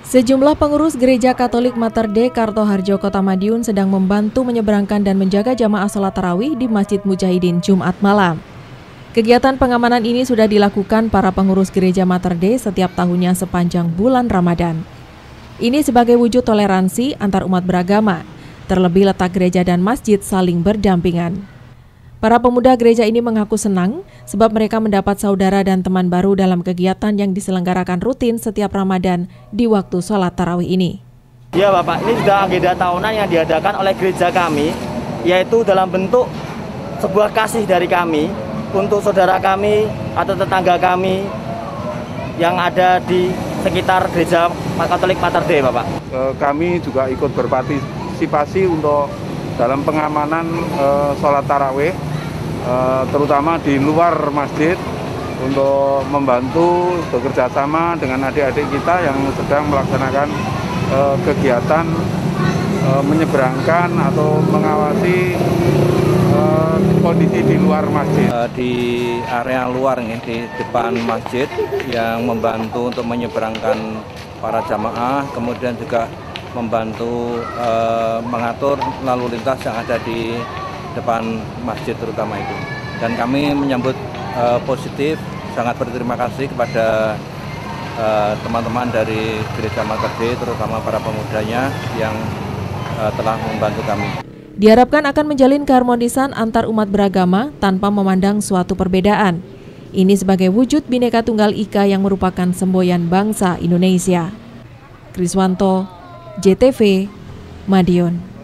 Sejumlah pengurus Gereja Katolik Mater Dei Kartoharjo, Kota Madiun sedang membantu menyeberangkan dan menjaga jamaah salat tarawih di Masjid Mujahidin Jumat malam. Kegiatan pengamanan ini sudah dilakukan para pengurus Gereja Mater Dei setiap tahunnya sepanjang bulan Ramadan. Ini sebagai wujud toleransi antar umat beragama, terlebih letak gereja dan masjid saling berdampingan. Para pemuda gereja ini mengaku senang sebab mereka mendapat saudara dan teman baru dalam kegiatan yang diselenggarakan rutin setiap Ramadan di waktu sholat tarawih ini. Ya Bapak, ini sudah agenda tahunan yang diadakan oleh gereja kami, yaitu dalam bentuk sebuah kasih dari kami untuk saudara kami atau tetangga kami yang ada di sekitar gereja Katolik Mater Dei, Bapak. Kami juga ikut berpartisipasi untuk dalam pengamanan sholat tarawih, terutama di luar masjid, untuk membantu bekerja sama dengan adik-adik kita yang sedang melaksanakan kegiatan menyeberangkan atau mengawasi kondisi di luar masjid. Di area luar nih, di depan masjid, yang membantu untuk menyeberangkan para jamaah, kemudian juga membantu mengatur lalu lintas yang ada di depan masjid terutama itu. Dan kami menyambut positif, sangat berterima kasih kepada teman-teman dari Gereja Mater Dei, terutama para pemudanya yang telah membantu kami. Diharapkan akan menjalin keharmonisan antar umat beragama tanpa memandang suatu perbedaan. Ini sebagai wujud Bhinneka Tunggal Ika yang merupakan semboyan bangsa Indonesia. Kriswanto, JTV, Madiun.